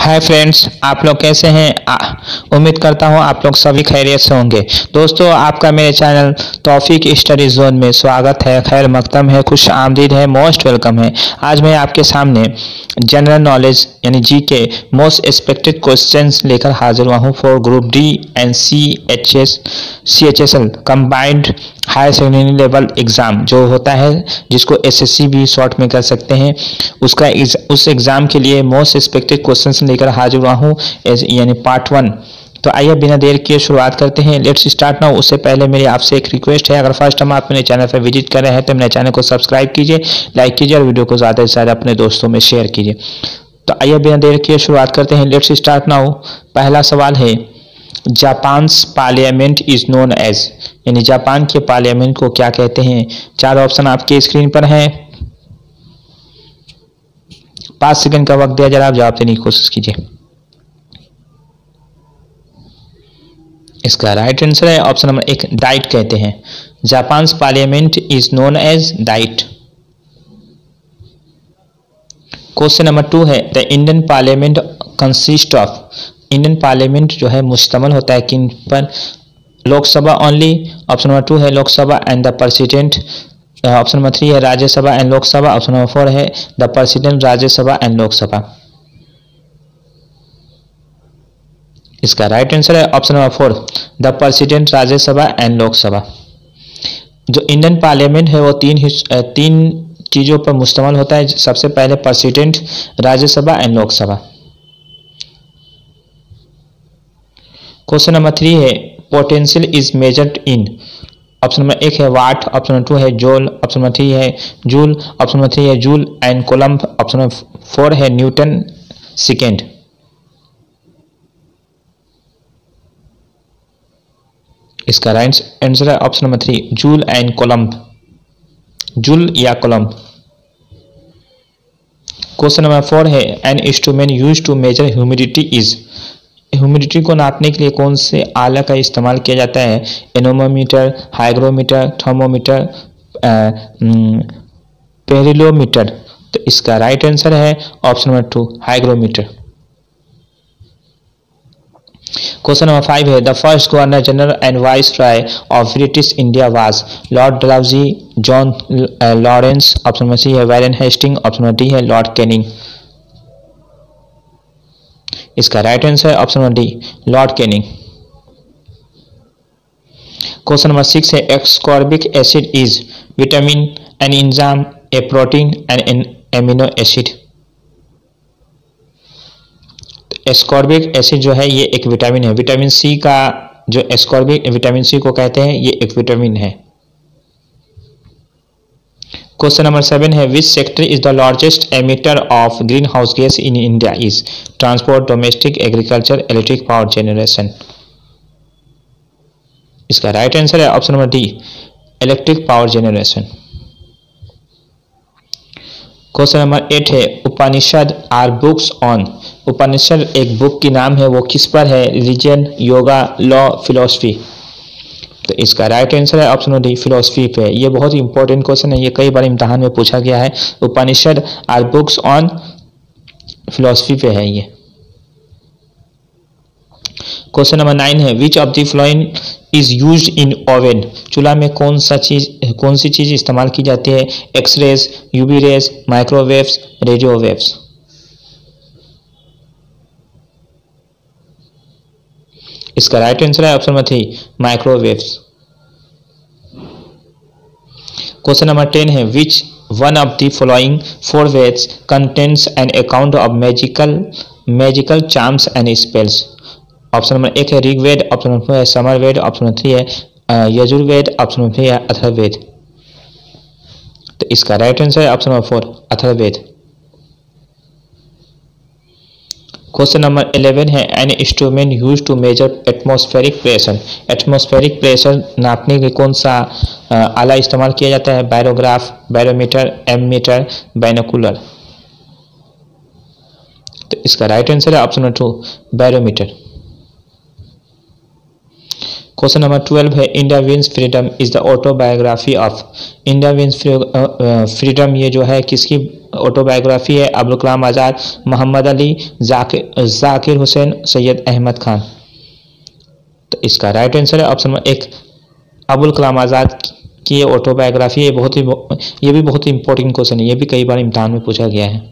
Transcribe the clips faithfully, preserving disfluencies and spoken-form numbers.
Hi friends, आप लोग कैसे हैं। आ, उम्मीद करता हूं आप लोग सभी खैरियत से होंगे। दोस्तों, आपका मेरे चैनल तौफीक स्टडी जोन में स्वागत है, खैर मकदम है, खुश आमदीद है, मोस्ट वेलकम है। आज मैं आपके सामने जनरल नॉलेज यानी जी के मोस्ट एक्सपेक्टेड क्वेश्चंस लेकर हाजिर हुआ हूँ for group D and C H S C H S L combined higher secondary level exam जो होता है, जिसको एस एस सी भी शॉर्ट में कर सकते हैं, उसका उस एग्ज़ाम के लिए मोस्ट एक्सपेक्टेड क्वेश्चंस लेकर हाजिर हुआ हूँ यानी पार्ट वन। तो आइए बिना देर किए शुरुआत करते हैं। Let's start now. उससे पहले मेरी आपसे एक रिक्वेस्ट है, अगर फर्स्ट टाइम आप मेरे चैनल पर विजिट कर रहे हैं तो मेरे चैनल को सब्सक्राइब कीजिए, लाइक कीजिए और वीडियो को ज़्यादा से ज़्यादा अपने दोस्तों में शेयर कीजिए। तो आइए बिना देर किए शुरुआत करते हैं। Let's start now. पहला सवाल है, Japan parliament is known as, यानी जापान के पार्लियामेंट को क्या कहते हैं। चार ऑप्शन आपके स्क्रीन पर हैं। पाँच सेकंड का वक्त दिया जा रहा है, आप जवाब देने की कोशिश कीजिए। इसका राइट आंसर है ऑप्शन नंबर एक, डाइट कहते हैं। Japan parliament is known as diet. Question number two है, the Indian parliament consist of, Indian parliament जो है मुश्तमल होता है किन पर। Lok Sabha only, option number two है Lok Sabha and the president. Option number three है Rajya Sabha and Lok Sabha. Option number four है the president Rajya Sabha and Lok Sabha. इसका राइट आंसर है option number four, the president Rajya Sabha and Lok Sabha. जो इंडियन पार्लियामेंट है वो तीन तीन चीजों पर मुश्तमल होता है। सबसे पहले president, Rajya Sabha and Lok Sabha. Question number three है, potential is measured in. Option number एक है वाट, ऑप्शन नंबर टू है जोल, ऑप्शन नंबर थ्री है जूल, ऑप्शन नंबर थ्री है joule and coulomb, option number four है न्यूटन सेकेंड। इसका right answer है option number three, joule and coulomb, joule या coulomb. Question number four है, an instrument used to measure humidity is. Humidity को नापने के लिए कौन से आला का इस्तेमाल किया जाता है। Anemometer, hygrometer, thermometer, pyrheliometer. तो इसका राइट आंसर है option number two, hygrometer. Question number five है, the first governor general and viceroy of British India was Lord Dalhousie, John Lawrence. Option number C है Warren Hasting, option number D है Lord Canning. इसका right answer है option number D, Lord Canning. Question number six है, ascorbic acid is vitamin, an enzyme, a protein and N amino acid. Ascorbic acid जो है ये एक vitamin है। Vitamin C का जो एस्कॉर्बिक विटामिन सी को कहते हैं, ये एक विटामिन है। क्वेश्चन नंबर सेवन है, which sector is the largest emitter of greenhouse gas in India is. Transport, domestic, agriculture, electric power generation. इसका राइट आंसर है option number D, electric power generation. Question number eight है, Upanishad are books on. Upanishad एक book की नाम है, वो किस पर है। Religion, yoga, law, philosophy. तो इसका राइट आंसर है ऑप्शन डी, फिलोसफी पे। ये बहुत ही इंपॉर्टेंट क्वेश्चन है, ये कई बार इम्तहान में पूछा गया है। Upanishad are books on philosophy पे है ये। क्वेश्चन नंबर नाइन है, which of the following is used in oven. चूल्हा में कौन सा चीज कौन सी चीज इस्तेमाल की जाती है। X rays, UV rays, microwaves, radio waves. इसका राइट आंसर है option number three, microwaves. Question number ten है, which one of the following four Vedas contains an account of magical magical charms and spells. Option number एक है Rigveda, option number two है समरवेद, option number three है Yajurveda, option number three है अथर्ववेद। तो इसका right answer है option number four, Atharvaveda. Question number eleven है, an instrument used to measure atmospheric pressure. Atmospheric pressure नापने के कौन सा आला इस्तेमाल किया जाता है। Barograph, barometer, ammeter, binocular. तो इसका राइट आंसर है option number two, barometer. Question number twelve है, India wins freedom is the autobiography of. India wins freedom ये जो है किसकी ऑटोबायोग्राफी है? अब्दुल कलाम आज़ाद, मोहम्मद अली, जाकिर जाकिर हुसैन, सैयद अहमद खान। तो इसका राइट आंसर है ऑप्शन नंबर एक, अब्दुल कलाम आज़ाद की ऑटोबायोग्राफी है। बहुत ही ये भी बहुत ही इंपॉर्टेंट क्वेश्चन है, ये भी कई बार इम्तिहान में पूछा गया है।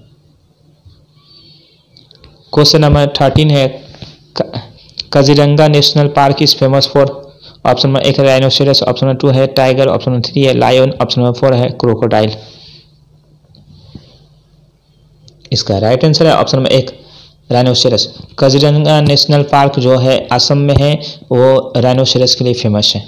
क्वेश्चन नंबर थर्टीन है, Kaziranga national park is famous for? Option number एक है राइनोसेरस, ऑप्शन नंबर टू है टाइगर, ऑप्शन नंबर थ्री है लायन, ऑप्शन नंबर फोर है क्रोकोडाइल। इसका राइट आंसर है ऑप्शन नंबर एक, राइनोसेरस। काजीरंगा नेशनल पार्क जो है असम में है, वो राइनोसेरस के लिए फेमस है।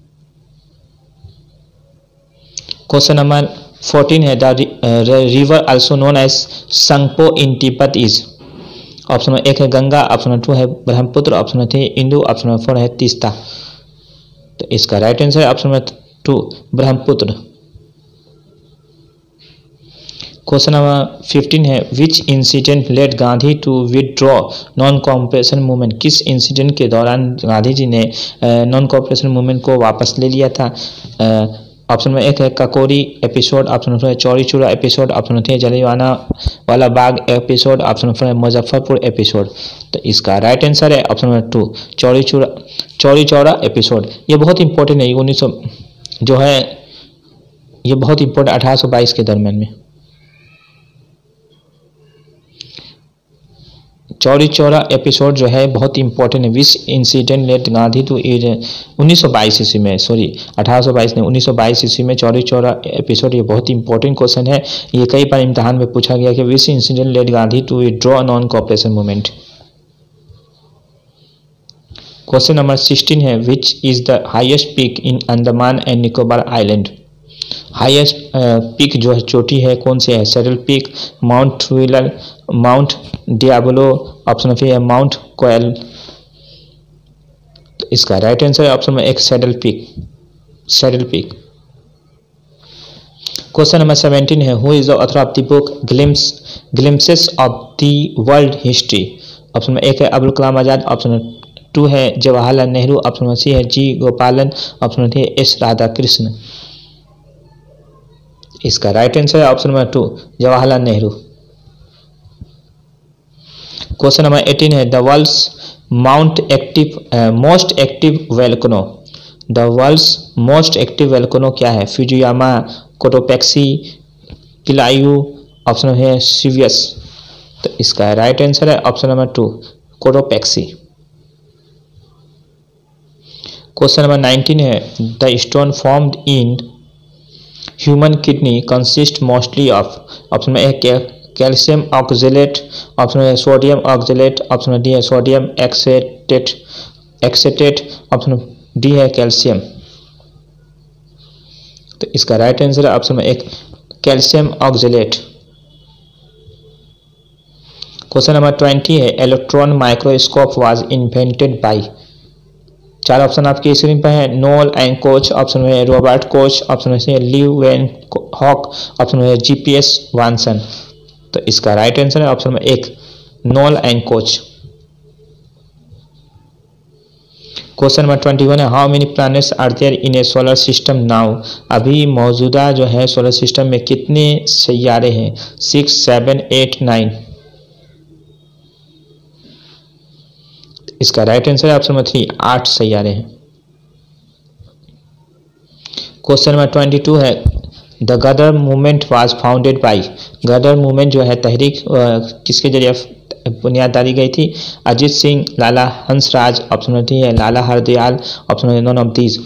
क्वेश्चन नंबर फोर्टीन है, the river also known as Tsangpo in Tibet is? Option number एक है गंगा, ऑप्शन नंबर टू है Brahmaputra, option number three Indus, option number four है तीस्ता। तो इसका राइट आंसर है option number two, Brahmaputra. Question number fifteen है, which incident led Gandhi to withdraw non cooperation movement? किस incident के दौरान गांधी जी ने नॉन कॉपरेशन मूवमेंट को वापस ले लिया था? ऑप्शन में एक है ककोरी एपिसोड, ऑप्शन नंबर है Chauri Chaura episode, option number है जलियांवाला वाला बाग एपिसोड, ऑप्शन नंबर है मुजफ्फरपुर एपिसोड। तो इसका राइट आंसर है option number two, Chauri Chaura Chauri Chaura episode. ये बहुत इंपॉर्टेंट है, उन्नीस सौ जो है ये बहुत इंपॉर्टेंट अठारह सौ बाईस के दरमियान में। चौरी चौरा एपिसोड जो है बहुत इंपॉर्टेंट है। Which incident let Gandhi to उन्नीस सौ बाईस ईस्वी में, सॉरी अठारह सौ बाईस नहीं उन्नीस सौ बाईस ईस्वी में चौरी चौरा एपिसोड, ये बहुत इंपॉर्टेंट क्वेश्चन है। ये कई बार इम्तिहान में पूछा गया कि which incident let Gandhi to withdraw non cooperation movement. Question number sixteen है, which is the highest peak in Andaman and Nicobar island? Highest peak जो है चोटी है कौन से है? Saddle Peak, Mount Wheeler, Mount Diavolo, option है माउंट कोयल। तो इसका राइट आंसर है ऑप्शन में एक, Saddle Peak, Saddle Peak. Question number seventeen है, who is the author of the book glimpse glimpses of the world history? Option में एक है अब्दुल कलाम आजाद, ऑप्शन टू है Jawaharlal Nehru, option number C है G Gopalan, option number three है S Radha Krishna. इसका right answer है option number two, Jawaharlal Nehru. Question number eighteen है, the world's mount active most active volcano? The world's most active volcano क्या है? फ्यूजियामा, कोटोपेक्सी, किलायू, ऑप्शन है सिवियस। तो इसका राइट आंसर है option number two, Cotopaxi. Question number nineteen है, the stone formed in human kidney consist mostly of? Option में एक कैल्शियम ऑक्जेलेट, ऑप्शन में सोडियम ऑक्जेलेट, ऑप्शन में डी है sodium acetate acetate, option D है calcium. तो इसका राइट आंसर है ऑप्शन में एक, calcium oxalate. Question number twenty है, electron microscope was invented by? चार ऑप्शन आपकी स्क्रीन पर है, नोल एंड कोच, ऑप्शन में रॉबर्ट कोच, ऑप्शन में ल्यू वेन हॉक, ऑप्शन में जीपीएस वानसन। तो इसका राइट आंसर है ऑप्शन में एक, Knoll and Koch. Question number twenty one है, how many planets are there in a solar system now? अभी मौजूदा जो है सोलर सिस्टम में कितने सैयारे हैं? Six, seven, eight, nine. इसका राइट आंसर है ऑप्शन नंबर थ्री, आठ सैयारे हैं। क्वेश्चन नंबर ट्वेंटी टू है, the Ghadar movement was founded by? Ghadar movement जो है तहरीक किसके जरिए बुनियाद डाली गई थी? Ajit Singh, Lala Hansraj, option number three है Lala Hardayal, option number none of these.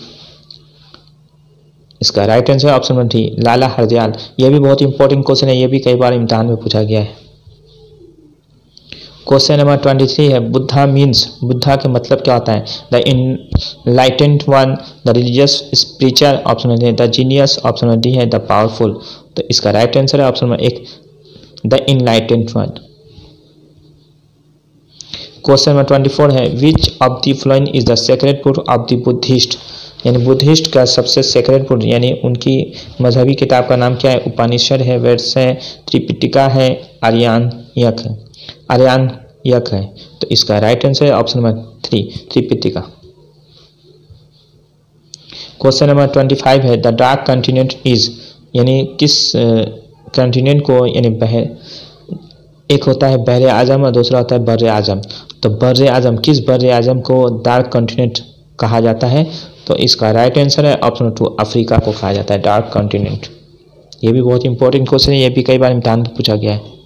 इसका राइट आंसर है option number three, Lala Hardayal. यह भी बहुत इंपॉर्टेंट क्वेश्चन है, यह भी कई बार इम्तिहान में पूछा गया है। क्वेश्चन नंबर ट्वेंटी थ्री है, बुद्धा मीन्स? बुद्धा के मतलब क्या होता है? The enlightened one, the religious spiritual, option number the genius, option number D है द पावरफुल। तो इसका राइट आंसर है ऑप्शन नंबर एक, the enlightened one. Question number twenty four है, which of the following is the sacred book of the buddhist? यानी buddhist का सबसे sacred book यानी उनकी मजहबी किताब का नाम क्या है? उपनिषद है, वेद्स है, त्रिपिटिका है, आर्यन यक है आर्यन यक है। तो इसका राइट आंसर है option number three, Tripitaka. Question number twenty five है, द डार्क कंटिनेंट इज? यानी किस कॉन्टिनेंट को यानी बहर एक होता है बहरे आजम और दूसरा होता है बर्रे आजम। तो बर्रे आजम, किस बर्रे आजम को डार्क कॉन्टिनेंट कहा जाता है? तो इसका राइट आंसर है ऑप्शन टू, अफ्रीका को कहा जाता है डार्क कॉन्टिनेंट। ये भी बहुत इंपॉर्टेंट क्वेश्चन है, ये भी कई बार इम्तिहान में पूछा गया है।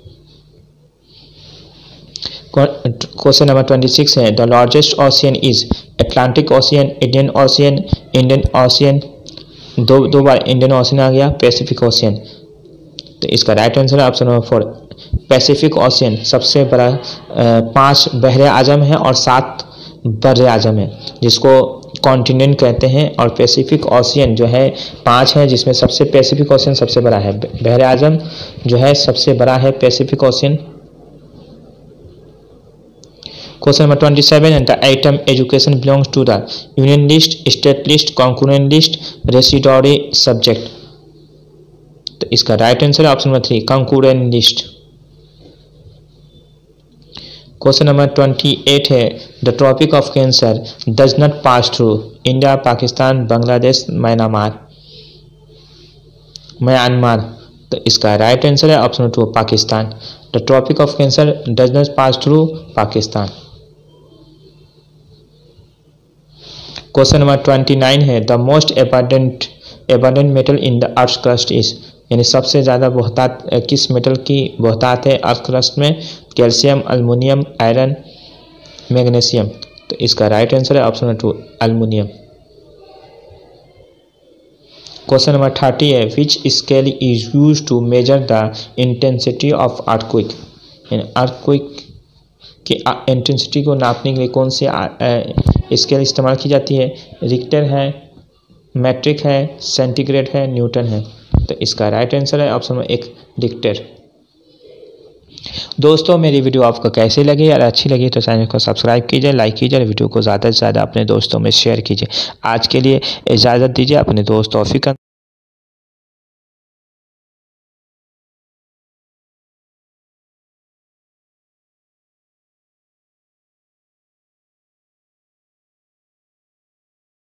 क्वेश्चन नंबर ट्वेंटी सिक्स है, the largest ocean is Atlantic Ocean, Indian Ocean, Indian Ocean, दो दो बार इंडियन ओशियन आ गया, पैसिफिक ओशियन। तो इसका राइट आंसर है option number four, Pacific Ocean सबसे बड़ा। पांच बहरे आजम है और सात बर्रे आजम है जिसको कॉन्टिनेंट कहते हैं, और पैसिफिक ओशियन जो है पांच है जिसमें सबसे पैसिफिक ओशियन सबसे बड़ा है। बहरे आजम जो है सबसे बड़ा है Pacific Ocean. Question number twenty seven है, the item education belongs to the union list, state list, concurrent list, residuary subject. तो इसका राइट आंसर है option number three, concurrent list. Question number twenty eight है, the Tropic of Cancer does not pass through India, Pakistan, Bangladesh, Myanmar Myanmar तो इसका right answer है option two, Pakistan. The Tropic of Cancer does not pass through Pakistan. Question number twenty nine है, the most abundant abundant metal in the earth crust is, यानी सबसे ज़्यादा बहुतात किस metal की बहुतात है अर्थ क्रस्ट में? Calcium, aluminium, iron, magnesium. तो इसका राइट आंसर है option number two, aluminium. Question number thirty है, which scale is use to measure the intensity of earthquake, यानी अर्थक्वेक की इंटेंसिटी को नापने के लिए कौन सी स्केल इस्तेमाल की जाती है? रिक्टर है, मैट्रिक है, सेंटीग्रेड है, न्यूटन है। तो इसका राइट आंसर है ऑप्शन नंबर एक, रिक्टर। दोस्तों मेरी वीडियो आपको कैसी लगी? अगर अच्छी लगी तो चैनल को सब्सक्राइब कीजिए, लाइक कीजिए, वीडियो को ज़्यादा से ज़्यादा अपने दोस्तों में शेयर कीजिए। आज के लिए इजाज़त दीजिए, अपने दोस्त तौफीक।